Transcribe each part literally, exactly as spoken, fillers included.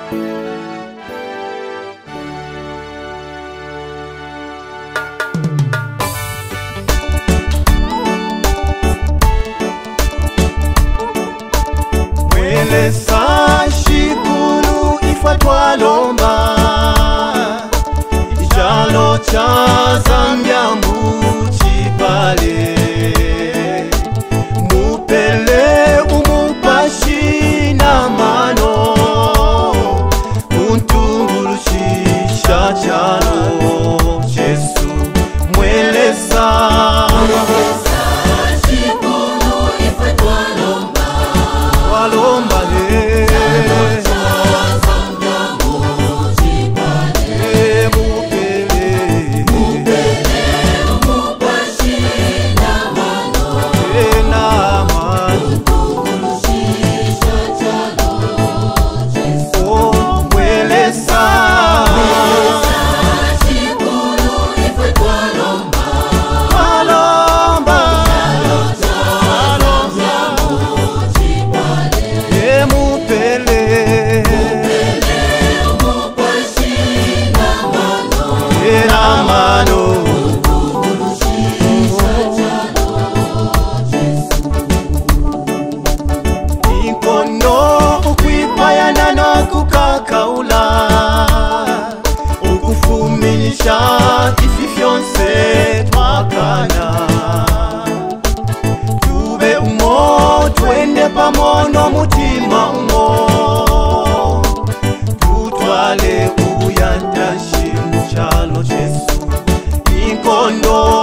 Shikuru ifatwa lomba Ijalo cha Zambia mbuchipale Mupele umupashi na mano Untungurushisha chalo Jesu mweleza Shikuru ifatwa lomba Walomba le Ifi fiancé twakana Tube umo twende pamono mutima umo Tutwale ubuyandashi muchalo Jesu Inkondo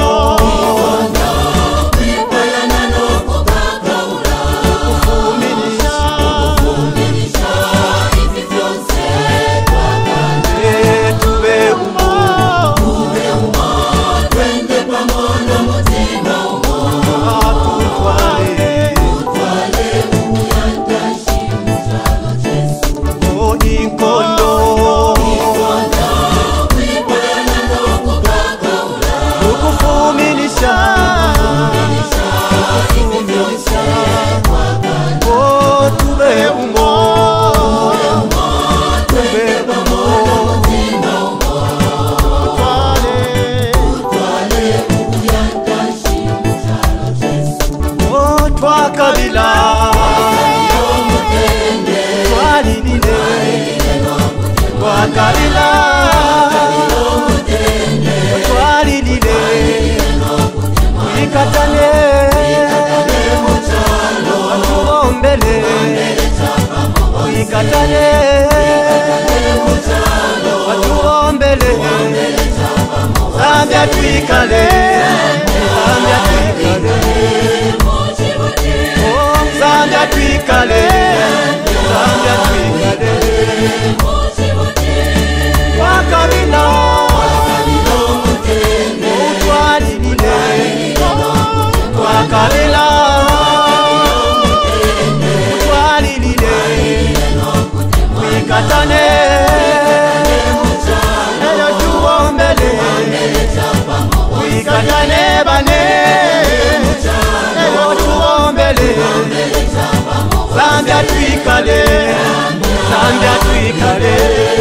Kabila twalilile ikatane atuombele ikatane atuombele Zambia twikale Zambia twikale Zambia twikale Zambia twikale Wakabila utwalilile Wakabila utwalilile Wikatane eyo tuombele Wikatane bane eyo tuombele Zambia twikale Zambia twikale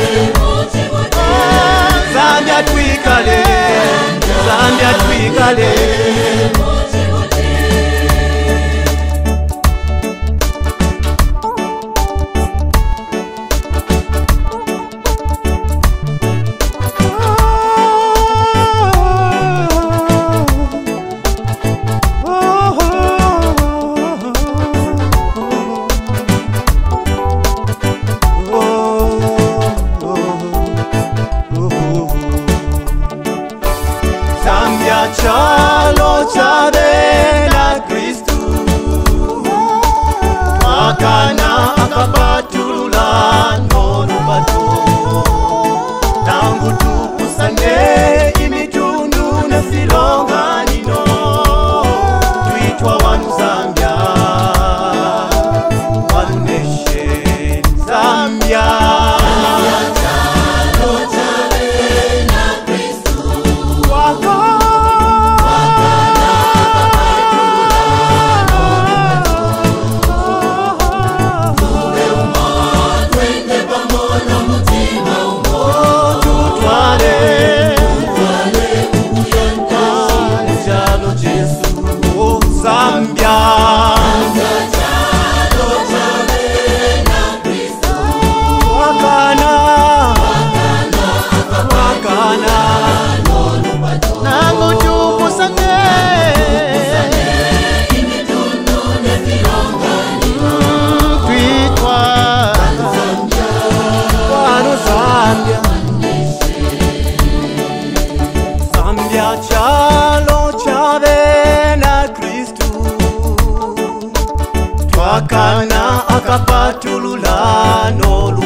Zambia twikale Zambia twikale Chalo chabela Kristu Wakana akapatula norubato Tangu tupusane imitundu na silonga nino Tuitwa wanu Zambia Wanu nation Zambia Pamono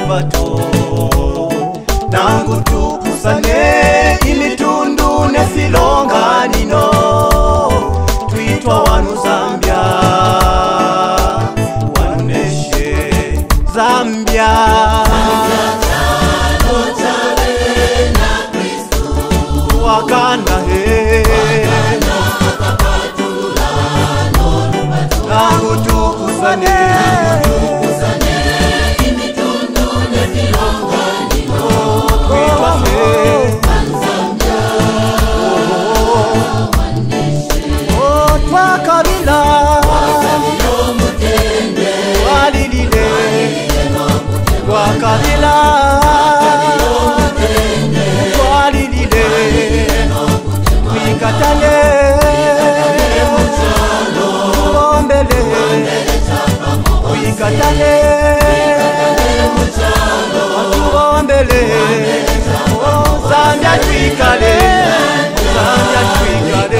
olubato nangu tupusane imitundu nesilonga nino twitwa wanu Zambia One Nation Zambia wakana he nangu tupusane Wakabila Walilile Wikatale Tuombele Wikatale Tuombele Zambia twikale Zambia twikale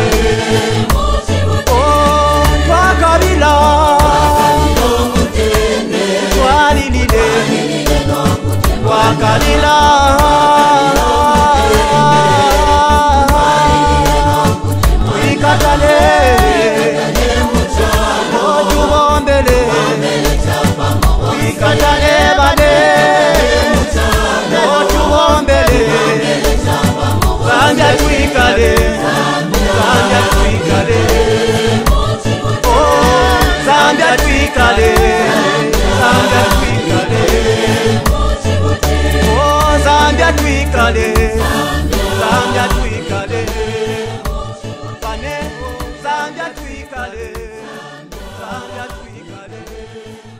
Wakabila Walilile Wakabila Wikatale Tuombele Wikatale bane Tuombele Zambia twikale Zambia twikale Oh Zambia twikale Zambia twikale Zambia twikale, Zambia twikale, Pane, Zambia twikale, Zambia twikale.